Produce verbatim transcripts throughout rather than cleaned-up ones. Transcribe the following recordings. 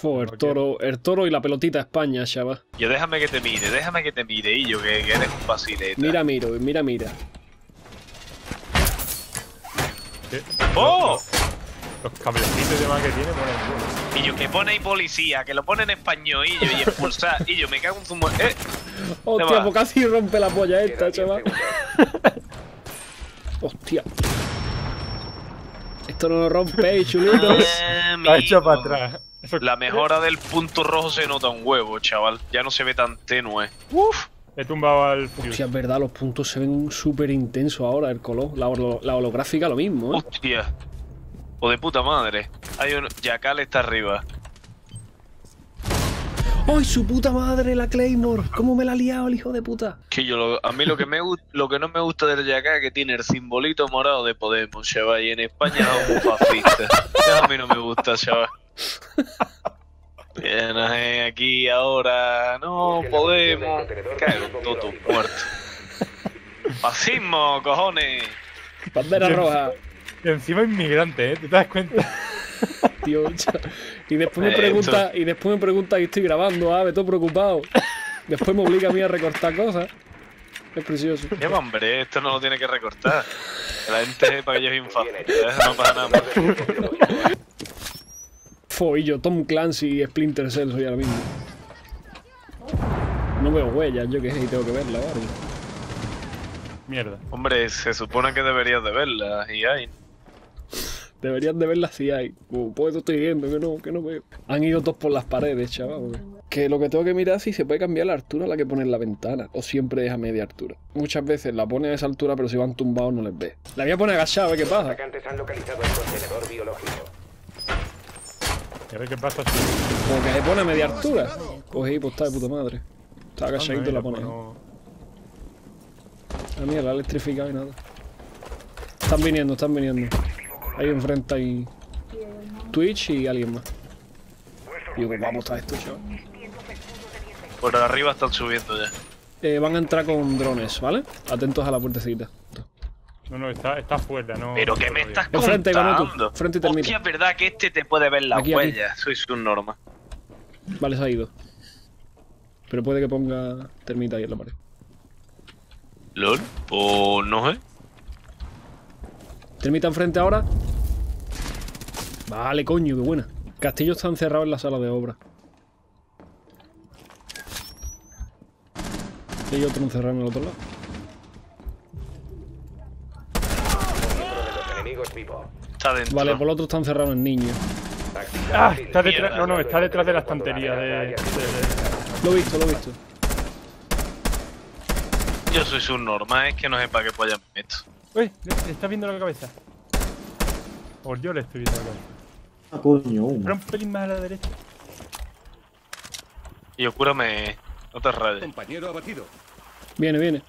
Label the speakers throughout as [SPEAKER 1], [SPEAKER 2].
[SPEAKER 1] Fue el toro, el toro y la pelotita España, chaval.
[SPEAKER 2] Yo déjame que te mire, déjame que te mire, y yo que, que eres un vacileta.
[SPEAKER 1] Mira, miro, mira, mira.
[SPEAKER 3] ¿Qué?
[SPEAKER 2] ¡Oh!
[SPEAKER 3] Los, los cablecitos de más que tiene ponen bueno.
[SPEAKER 2] Y yo que pone ahí policía, que lo pone en español, y yo y expulsar, y yo me cago en zumo. ¡Eh!
[SPEAKER 1] Hostia, pues casi rompe la polla esta, chaval. Hostia. Esto no lo rompe, chulitos.
[SPEAKER 3] Está hecho para atrás. Eso...
[SPEAKER 2] La mejora del punto rojo se nota un huevo, chaval. Ya no se ve tan tenue. Uf.
[SPEAKER 3] He tumbado al Fuse.
[SPEAKER 1] Hostia, es verdad, los puntos se ven súper intensos ahora, el color. La, la holográfica lo mismo, ¿eh?
[SPEAKER 2] Hostia. O de puta madre. Hay un... Jackal está arriba.
[SPEAKER 1] ¡Ay, su puta madre, la Claymore! ¿Cómo me la ha liado el hijo de puta?
[SPEAKER 2] Que yo, lo, a mí lo que me lo que no me gusta del Jackal es que tiene el simbolito morado de Podemos, chaval. Y en España es un fascista. Eso a mí no me gusta, chaval. Viene aquí ahora, no podemos. Cago en todo tu muerto. Fascismo, cojones.
[SPEAKER 1] Bandera roja.
[SPEAKER 3] Y encima inmigrante, ¿eh? ¿Te das cuenta?
[SPEAKER 1] Tío, y después me pregunta, y después me pregunta y estoy grabando, ah, me estoy preocupado. Después me obliga a mí a recortar cosas. Es precioso.
[SPEAKER 2] Ya, hombre, esto no lo tiene que recortar. La gente sepa que yo soy un fascista, no pasa nada.
[SPEAKER 1] Fue yo, Tom Clancy y Splinter Cell soy ahora mismo. No veo huellas, yo que sé, y tengo que verla, ¿vale?
[SPEAKER 3] Mierda.
[SPEAKER 2] Hombre, se supone que deberías de verla, y hay.
[SPEAKER 1] Deberían de verla si hay. Como pues estoy viendo, que no, que no veo. Han ido todos por las paredes, chaval. Que lo que tengo que mirar es si se puede cambiar la altura a la que pone en la ventana. O siempre es a media altura. Muchas veces la pone a esa altura, pero si van tumbados no les ve. La voy a poner agachada, a ver qué pasa.
[SPEAKER 4] Los atacantes han localizado el contenedor biológico.
[SPEAKER 3] A ver qué pasa.
[SPEAKER 1] Como que se pone a media altura. Pues ahí, pues está de puta madre. Está agachadito y la pone.
[SPEAKER 3] No...
[SPEAKER 1] Ah, mira, la ha electrificado y nada. Están viniendo, están viniendo. Ahí enfrente hay Twitch y alguien más. Digo, vamos a estar esto, chaval.
[SPEAKER 2] Por arriba están subiendo ya.
[SPEAKER 1] Eh, van a entrar con drones, ¿vale? Atentos a la puertecita.
[SPEAKER 3] No, no, está, está afuera, no...
[SPEAKER 2] ¿Pero qué me estás
[SPEAKER 1] Enfrente,
[SPEAKER 2] contando?
[SPEAKER 1] Ivanotu. Frente y termita.
[SPEAKER 2] Hostia, es verdad que este te puede ver las
[SPEAKER 1] Aquí, aquí.
[SPEAKER 2] huellas. Soy su norma.
[SPEAKER 1] Vale, se ha ido. Pero puede que ponga termita ahí en la pared.
[SPEAKER 2] ¿Lol? Pues no sé.
[SPEAKER 1] Termita enfrente ahora. Vale, coño, qué buena. Castillo está encerrado en la sala de obra. Y hay otro encerrado en el otro lado.
[SPEAKER 2] Está dentro.
[SPEAKER 1] Vale, por el otro está encerrado el niño.
[SPEAKER 3] Ah, está detrás... No, no, está detrás de la estantería de... de...
[SPEAKER 1] Lo he visto, lo he visto.
[SPEAKER 2] Yo soy su norma, es que no sé para qué pollas me meto.
[SPEAKER 3] Uy, le, le está viendo la cabeza. O yo le estoy viendo la cabeza.
[SPEAKER 5] Ah, coño.
[SPEAKER 3] Pero un pelín más a la derecha.
[SPEAKER 2] Y yo cúrame, no te rayes.
[SPEAKER 4] Compañero abatido.
[SPEAKER 1] Viene, viene.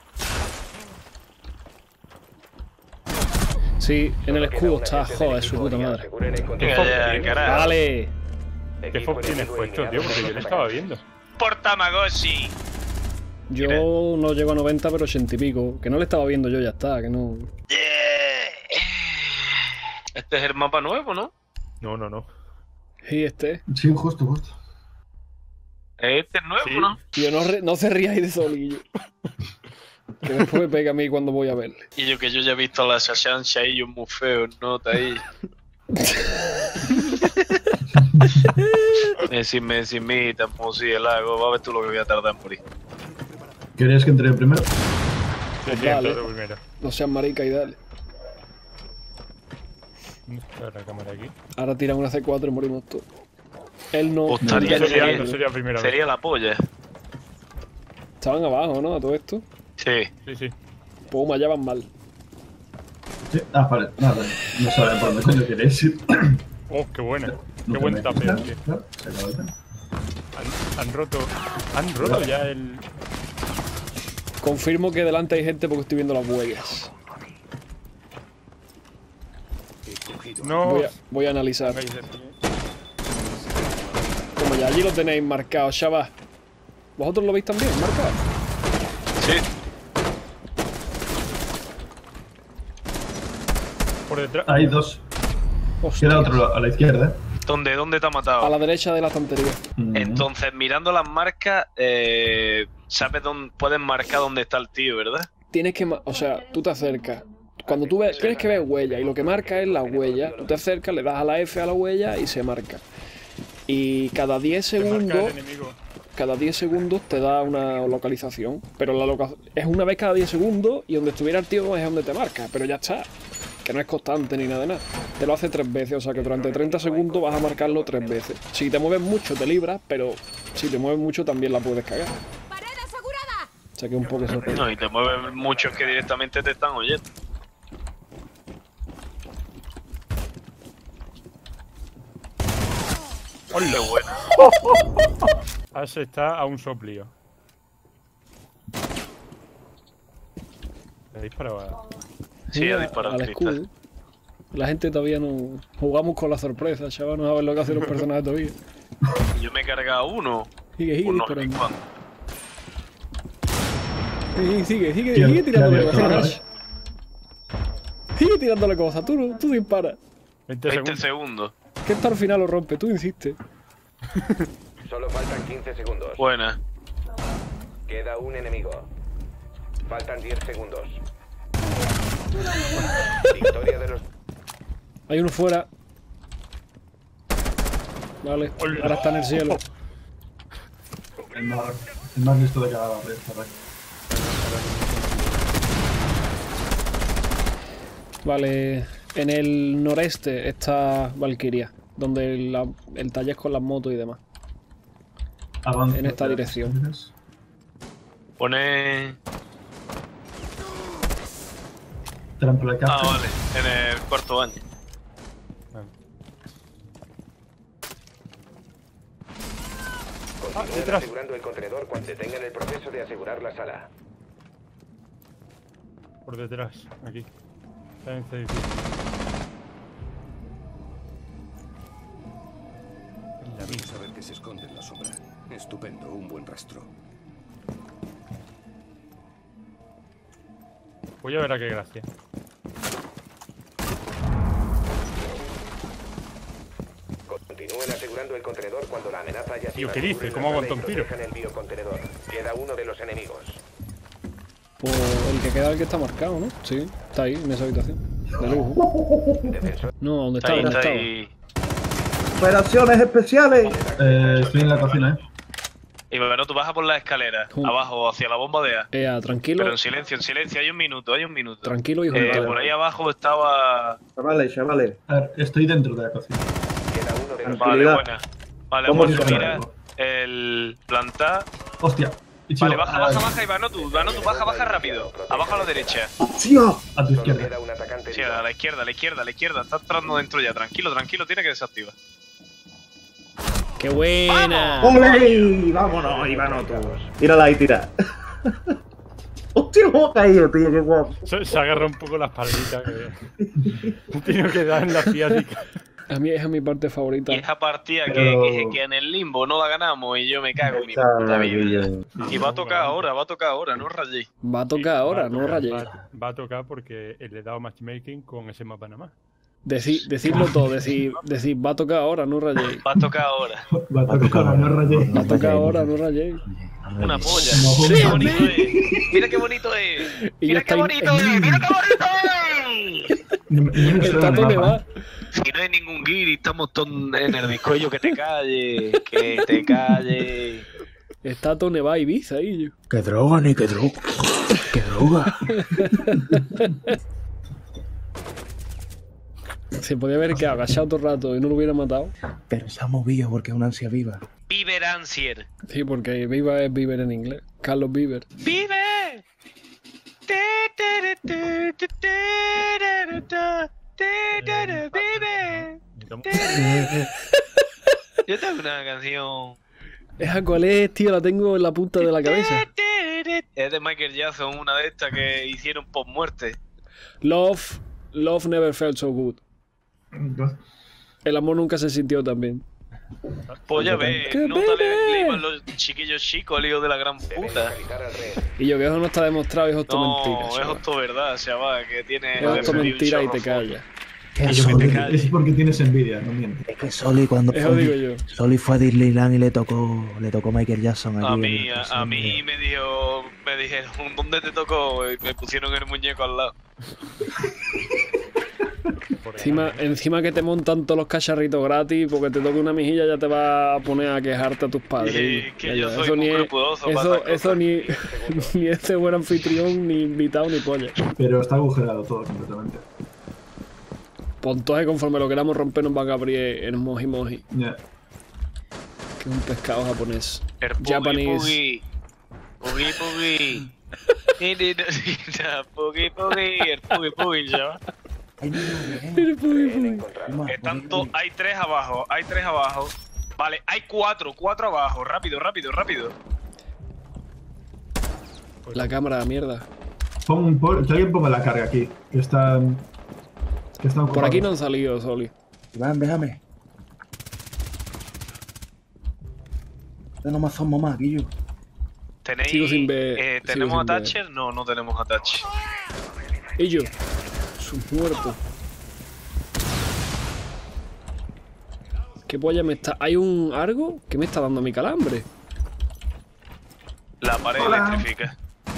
[SPEAKER 1] Sí, en el escudo está, joder, su puta madre.
[SPEAKER 2] Venga ya, carajo.
[SPEAKER 1] Vale.
[SPEAKER 3] ¿Qué fox tienes puesto, tío? Porque yo le estaba viendo.
[SPEAKER 2] Por Tamagotchi.
[SPEAKER 1] Yo no llego a noventa, pero ochenta y pico. Que no le estaba viendo yo, ya está, que no...
[SPEAKER 2] Este es el mapa nuevo, ¿no?
[SPEAKER 3] No, no, no.
[SPEAKER 1] Sí, este.
[SPEAKER 5] Sí, justo, justo.
[SPEAKER 2] Este es nuevo,
[SPEAKER 3] Sí.
[SPEAKER 2] ¿no?
[SPEAKER 1] Tío, no, re- no se ríais de Solillo. Que después me pega a mí cuando voy a verle.
[SPEAKER 2] Y yo que yo ya he visto la Shashansha y yo muy feo, nota ahí. Messi, Messi, Mita, Musi, el lago, va a ver tú lo que voy a tardar en morir.
[SPEAKER 5] ¿Querías que entre primero?
[SPEAKER 3] Sí, sí,
[SPEAKER 1] Dale.
[SPEAKER 3] entonces primero.
[SPEAKER 1] No seas marica y dale.
[SPEAKER 3] ¿Dónde está la cámara aquí?
[SPEAKER 1] Ahora tiran una C cuatro y morimos todos. Él no...
[SPEAKER 2] Pues estaría-
[SPEAKER 3] No sería,
[SPEAKER 2] sería-
[SPEAKER 3] no sería primera
[SPEAKER 2] Sería la polla.
[SPEAKER 1] Estaban abajo, ¿no? A todo esto.
[SPEAKER 2] Sí.
[SPEAKER 3] vez. Sí, sí.
[SPEAKER 1] Puma, ya van mal.
[SPEAKER 5] Sí. Ah, vale. Nada, no saben por dónde coño queréis ir.
[SPEAKER 3] Oh, qué buena.
[SPEAKER 5] No
[SPEAKER 3] Qué
[SPEAKER 5] te
[SPEAKER 3] buen
[SPEAKER 5] metes,
[SPEAKER 3] tapeo,
[SPEAKER 5] claro,
[SPEAKER 3] tío.
[SPEAKER 5] claro, se acabó el tema.
[SPEAKER 3] Han, han roto... Han roto ya el...
[SPEAKER 1] Confirmo que delante hay gente porque estoy viendo las huellas.
[SPEAKER 3] No...
[SPEAKER 1] Voy a, voy a analizar.
[SPEAKER 3] Hagáis eso.
[SPEAKER 1] Como ya allí lo tenéis marcado, chaval. ¿Vosotros lo veis también marcado?
[SPEAKER 2] Sí.
[SPEAKER 3] Por detrás...
[SPEAKER 5] Hay dos.
[SPEAKER 1] Hostia.
[SPEAKER 5] Queda otro a la izquierda, eh.
[SPEAKER 2] ¿Dónde, dónde te ha matado?
[SPEAKER 1] A la derecha de la estantería.
[SPEAKER 5] Mm.
[SPEAKER 2] Entonces, mirando las marcas, eh, sabes dónde puedes marcar dónde está el tío, ¿verdad?
[SPEAKER 1] Tienes que, ma- o sea, tú te acercas. Cuando tú ves, tienes que ver huella y lo que marca es la huella. Tú te acercas, le das a la F a la huella y se marca. Y cada diez
[SPEAKER 3] Te marca
[SPEAKER 1] segundos,
[SPEAKER 3] el enemigo.
[SPEAKER 1] cada diez segundos te da una localización. Pero la loca- es una vez cada diez segundos y donde estuviera el tío es donde te marca. Pero ya está. Que no es constante ni nada de nada. Te lo hace tres veces, o sea que durante treinta segundos vas a marcarlo tres veces. Si te mueves mucho te libras, pero si te mueves mucho también la puedes cagar.
[SPEAKER 6] ¡Pared asegurada!
[SPEAKER 1] O sea que es un poco sorprendente.
[SPEAKER 2] No, y te mueven muchos que directamente te están oyendo. ¡Qué bueno!
[SPEAKER 3] Ash está a un soplío. Le he disparado a...
[SPEAKER 2] Sí, ha disparado
[SPEAKER 1] al
[SPEAKER 2] el
[SPEAKER 1] escudo.
[SPEAKER 2] cristal.
[SPEAKER 1] La gente todavía no... Jugamos con la sorpresa, chaval, no sabes lo que hacen los personajes todavía.
[SPEAKER 2] Yo me he cargado uno.
[SPEAKER 1] Sigue, sigue
[SPEAKER 2] Uno ni
[SPEAKER 1] disparando.
[SPEAKER 2] cuándo.
[SPEAKER 1] Sigue, sigue, sigue,
[SPEAKER 5] Tío,
[SPEAKER 1] sigue tirándole
[SPEAKER 5] tío,
[SPEAKER 1] cosas.
[SPEAKER 5] tío.
[SPEAKER 1] Sigue tirándole cosas, tú, no- tú disparas.
[SPEAKER 3] veinte
[SPEAKER 2] veinte
[SPEAKER 3] segundos.
[SPEAKER 2] segundos.
[SPEAKER 1] Que esto al final lo rompe, tú insistes.
[SPEAKER 4] Solo faltan quince segundos.
[SPEAKER 2] Buena.
[SPEAKER 4] Queda un enemigo. Faltan diez segundos. Victoria de los...
[SPEAKER 1] Hay uno fuera. Vale,
[SPEAKER 3] Hola.
[SPEAKER 1] ahora está en el cielo.
[SPEAKER 5] El más, el más listo de cada vez, ¿verdad?
[SPEAKER 1] Vale, en el noreste está Valkyria, donde la- el taller con las motos y demás.
[SPEAKER 5] Avanza.
[SPEAKER 1] En esta dirección.
[SPEAKER 2] Pone...
[SPEAKER 5] Trampa de
[SPEAKER 2] Ah, vale. En el cuarto baño.
[SPEAKER 4] Continúen
[SPEAKER 3] detrás.
[SPEAKER 4] asegurando el contenedor cuando detengan el proceso de asegurar la sala.
[SPEAKER 3] Por detrás, aquí. Está en este edificio. En la
[SPEAKER 7] Sin
[SPEAKER 3] misma.
[SPEAKER 7] saber que se esconde en la sombra. Estupendo, un buen rastro.
[SPEAKER 3] Voy a ver a qué gracia.
[SPEAKER 4] Continúen asegurando el contenedor cuando la amenaza haya
[SPEAKER 3] Tío,
[SPEAKER 4] sido
[SPEAKER 3] ¿qué dice? ¿Cómo aguanta un tiro?
[SPEAKER 4] el biocontenedor. Queda uno de los enemigos.
[SPEAKER 1] Pues el que queda el que está marcado, ¿no? Sí, está ahí, en esa habitación. De lujo.
[SPEAKER 4] Defensor
[SPEAKER 1] No, ¿dónde
[SPEAKER 2] Está
[SPEAKER 1] está?
[SPEAKER 2] ahí,
[SPEAKER 1] ¿Dónde
[SPEAKER 2] está
[SPEAKER 1] estaba?
[SPEAKER 2] ahí.
[SPEAKER 8] Operaciones especiales.
[SPEAKER 5] Eh, estoy en la cocina, eh.
[SPEAKER 2] Y bueno, tú bajas por la escalera,
[SPEAKER 1] Jun-
[SPEAKER 2] abajo, hacia la bomba de A.
[SPEAKER 1] Ea, tranquilo,
[SPEAKER 2] Pero en silencio, en silencio, hay un minuto, hay un minuto.
[SPEAKER 1] tranquilo y
[SPEAKER 2] Eh,
[SPEAKER 1] juntado.
[SPEAKER 2] por ahí abajo estaba...
[SPEAKER 8] Chavales, chavales.
[SPEAKER 5] A ver, estoy dentro de la cocina.
[SPEAKER 4] queda uno de los
[SPEAKER 2] Vale,
[SPEAKER 8] Tranquilidad.
[SPEAKER 2] buena. Vale,
[SPEAKER 8] ¿Cómo
[SPEAKER 2] vamos a
[SPEAKER 5] se
[SPEAKER 2] subir
[SPEAKER 5] llama?
[SPEAKER 2] el plantar.
[SPEAKER 5] Hostia. Ichigo,
[SPEAKER 2] Vale, baja,
[SPEAKER 5] a-
[SPEAKER 2] baja, baja, Ivano, tú, Ivano, tú, baja, baja rápido. Abajo a la derecha.
[SPEAKER 8] ¡Tío!
[SPEAKER 5] A tu
[SPEAKER 4] Solo
[SPEAKER 5] izquierda.
[SPEAKER 4] queda un atacante
[SPEAKER 2] Sí,
[SPEAKER 4] vivo.
[SPEAKER 2] a la izquierda, a la izquierda, a la izquierda. Está entrando dentro ya. Tranquilo, tranquilo, tiene que desactivar.
[SPEAKER 1] ¡Qué buena!
[SPEAKER 8] ¡Ole! ¡Vámonos, Ivano, tú! Tírala ahí, tira. ¡Hostia, cómo ha caído, tío! ¡Qué guapo!
[SPEAKER 3] Se, se agarra un poco la espaldita que... Tiene que dar en la ciática.
[SPEAKER 1] A mí es mi parte favorita.
[SPEAKER 2] Y esa partida que,
[SPEAKER 5] Pero-
[SPEAKER 2] que, que en el limbo no la ganamos y yo me cago en mi puta vida. Y va a tocar ahora, va a tocar ahora, no rayéis.
[SPEAKER 1] Va a tocar ahora, no rayéis.
[SPEAKER 3] Va, va a tocar porque le he dado matchmaking con ese mapa nada más.
[SPEAKER 1] Decí- decidlo todo, decir, decir, va a tocar ahora, no rayéis.
[SPEAKER 2] Va a tocar ahora.
[SPEAKER 5] Va a tocar, no rayé.
[SPEAKER 1] Va a tocar ahora, no rayéis.
[SPEAKER 2] Una polla.
[SPEAKER 5] No,
[SPEAKER 2] Mira qué
[SPEAKER 5] no.
[SPEAKER 2] bonito es. Mira qué bonito es.
[SPEAKER 1] Y
[SPEAKER 2] Mira
[SPEAKER 1] ya
[SPEAKER 2] qué
[SPEAKER 1] está
[SPEAKER 2] bonito
[SPEAKER 1] ahí.
[SPEAKER 2] es. Mira qué bonito es.
[SPEAKER 5] No me- no me
[SPEAKER 1] El
[SPEAKER 5] suena
[SPEAKER 1] tato
[SPEAKER 5] el
[SPEAKER 1] le
[SPEAKER 5] mapa.
[SPEAKER 1] va.
[SPEAKER 2] Si no hay ningún guiri, estamos todos en el discuello. Que te calle, que te calle.
[SPEAKER 1] Está Tone va Ibiza ahí. Yo.
[SPEAKER 9] ¡Qué droga, ni qué droga! ¡Qué droga!
[SPEAKER 1] Se podía ver que agachado todo el rato y no lo hubiera matado.
[SPEAKER 9] Pero se ha movido porque es una ansia viva.
[SPEAKER 2] Viver Ansier.
[SPEAKER 1] Sí, porque Viva es Bieber en inglés. Carlos Bieber.
[SPEAKER 2] ¡Vive! ¡Vive! Yo tengo una canción.
[SPEAKER 1] ¿Esa cuál es, tío? La tengo en la punta de la cabeza.
[SPEAKER 2] Es de Michael Jackson, una de estas que hicieron por muerte.
[SPEAKER 1] Love, Love never felt so good. El amor nunca se sintió tan bien.
[SPEAKER 2] Pues ya ves,
[SPEAKER 1] ¡Qué
[SPEAKER 2] no le,
[SPEAKER 1] bebé!
[SPEAKER 2] le iban los chiquillos chicos al lío de la gran
[SPEAKER 4] Deben
[SPEAKER 2] puta.
[SPEAKER 4] localizar al rehén.
[SPEAKER 1] Y yo que eso no está demostrado, es esto
[SPEAKER 2] No,
[SPEAKER 1] mentira.
[SPEAKER 2] es
[SPEAKER 1] chaval.
[SPEAKER 2] esto verdad, chaval, que tiene
[SPEAKER 1] Es esto
[SPEAKER 2] referí un
[SPEAKER 1] mentira y te
[SPEAKER 2] chorro
[SPEAKER 1] callas.
[SPEAKER 9] que
[SPEAKER 5] Es
[SPEAKER 9] Soli,
[SPEAKER 5] porque, es porque tienes envidia, no mientes.
[SPEAKER 9] es que Soli cuando
[SPEAKER 1] Eso
[SPEAKER 9] fue,
[SPEAKER 1] digo yo.
[SPEAKER 9] Soli fue a Disneyland y le tocó, le tocó Michael Jackson aquí.
[SPEAKER 2] A
[SPEAKER 9] en
[SPEAKER 2] mí,
[SPEAKER 9] la
[SPEAKER 2] a,
[SPEAKER 9] estación
[SPEAKER 2] a mí
[SPEAKER 9] de-
[SPEAKER 2] me dijo, me dijeron, ¿dónde te tocó? Y me pusieron el muñeco al lado.
[SPEAKER 1] Encima, encima que te montan todos los cacharritos gratis, porque te toca una mejilla, ya te va a poner a quejarte a tus padres.
[SPEAKER 2] Y que
[SPEAKER 1] Ya,
[SPEAKER 2] yo
[SPEAKER 1] ya,
[SPEAKER 2] soy
[SPEAKER 1] eso
[SPEAKER 2] muy
[SPEAKER 1] ni es-
[SPEAKER 2] escrupuloso para
[SPEAKER 1] Eso,
[SPEAKER 2] esas
[SPEAKER 1] eso
[SPEAKER 2] cosas.
[SPEAKER 1] ni, ni este buen anfitrión, ni invitado, ni polla.
[SPEAKER 5] Pero está agujerado todo completamente.
[SPEAKER 1] Pues entonces, conforme lo queramos romper, nos van a abrir el moji moji,
[SPEAKER 5] Ya.
[SPEAKER 1] que es un pescado japonés.
[SPEAKER 2] El Pugi
[SPEAKER 1] Japanese.
[SPEAKER 2] Pugi. Pugi Pugi. Ni, ni, ni, ni, Pugi Pugi. El Pugi Pugi, ya.
[SPEAKER 9] Ay, no, bien.
[SPEAKER 1] El Pugi Pugi.
[SPEAKER 9] Toma,
[SPEAKER 2] Están
[SPEAKER 9] Pugi,
[SPEAKER 2] to-
[SPEAKER 9] Pugi.
[SPEAKER 2] hay tres abajo, hay tres abajo. Vale, hay cuatro, cuatro abajo. Rápido, rápido, rápido.
[SPEAKER 1] La cámara, mierda.
[SPEAKER 5] Pon, pon- que alguien ponga la carga aquí. Que están. Que están
[SPEAKER 1] Por aquí no
[SPEAKER 5] ocupados.
[SPEAKER 1] han salido, Soli.
[SPEAKER 9] Iván, déjame. Ya no me asomo más, Guillo.
[SPEAKER 2] ¿Tenéis,
[SPEAKER 1] Sigo sin ver-
[SPEAKER 2] eh,
[SPEAKER 1] sigo
[SPEAKER 2] ¿Tenemos
[SPEAKER 1] sin ver.
[SPEAKER 2] attacher? No, no tenemos attacher.
[SPEAKER 1] Y yo. Sus muertos. ¿Qué polla me está...? ¿Hay un algo que me está dando mi calambre?
[SPEAKER 2] La pared
[SPEAKER 5] Hola.
[SPEAKER 2] electrifica.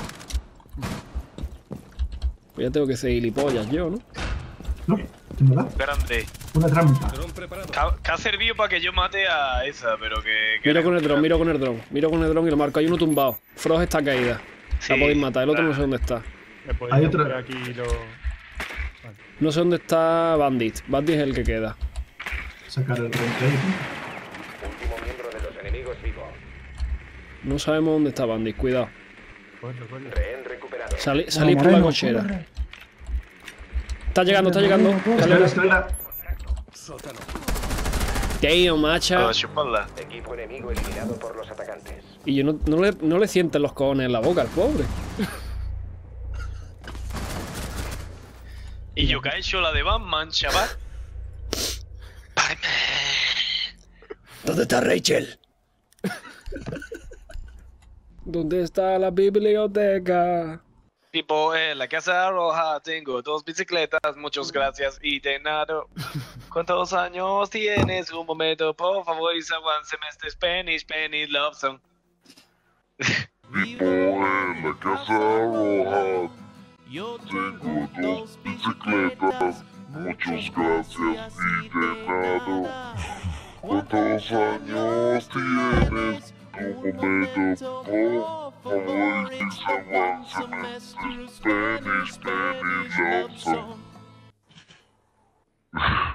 [SPEAKER 1] Pues ya tengo que ser gilipollas yo, ¿no?
[SPEAKER 5] No, ¿qué me da?
[SPEAKER 2] Grande.
[SPEAKER 5] Una trampa.
[SPEAKER 2] Que ha, que ha servido para que yo mate a esa, pero que... que
[SPEAKER 1] Miro con el dron, miro con el dron. Miro con el dron y lo marco. Hay uno tumbado. Frost está caída.
[SPEAKER 2] Sí,
[SPEAKER 1] La podéis matar. El otro no
[SPEAKER 2] claro.
[SPEAKER 1] sé dónde está.
[SPEAKER 3] Me podéis
[SPEAKER 5] Hay otra-
[SPEAKER 3] romper aquí lo...
[SPEAKER 1] No sé dónde está Bandit. Bandit es el que queda.
[SPEAKER 5] Sacar el rente.
[SPEAKER 4] Último miembro de los enemigos vivo.
[SPEAKER 1] No sabemos dónde está Bandit. Cuidado.
[SPEAKER 3] Corre, corre.
[SPEAKER 4] Rehén recuperado.
[SPEAKER 1] Salí, salí por la
[SPEAKER 9] Moreno,
[SPEAKER 1] cochera.
[SPEAKER 9] corre.
[SPEAKER 1] Está llegando, está llegando.
[SPEAKER 5] Escalera, escalera.
[SPEAKER 1] Damn,
[SPEAKER 2] A
[SPEAKER 1] macha.
[SPEAKER 2] la chuparla.
[SPEAKER 4] Equipo enemigo eliminado por los atacantes.
[SPEAKER 1] Y yo no, no le, no le sienten los cojones en la boca al pobre.
[SPEAKER 2] Y yo que he hecho la de Batman, chaval.
[SPEAKER 1] ¿Dónde está Rachel? ¿Dónde está la biblioteca?
[SPEAKER 2] Tipo, en la casa roja tengo dos bicicletas, muchas gracias y de nada. ¿Cuántos años tienes? Un momento, por favor, y one semester Spanish, Spanish love song.
[SPEAKER 6] Vivo en la Casa Roja. Yo tengo dos bicicletas. Muchas gracias y de nada. ¿Cuántos años tienes? Un momento, por favor, y one semester Spanish, Spanish love song.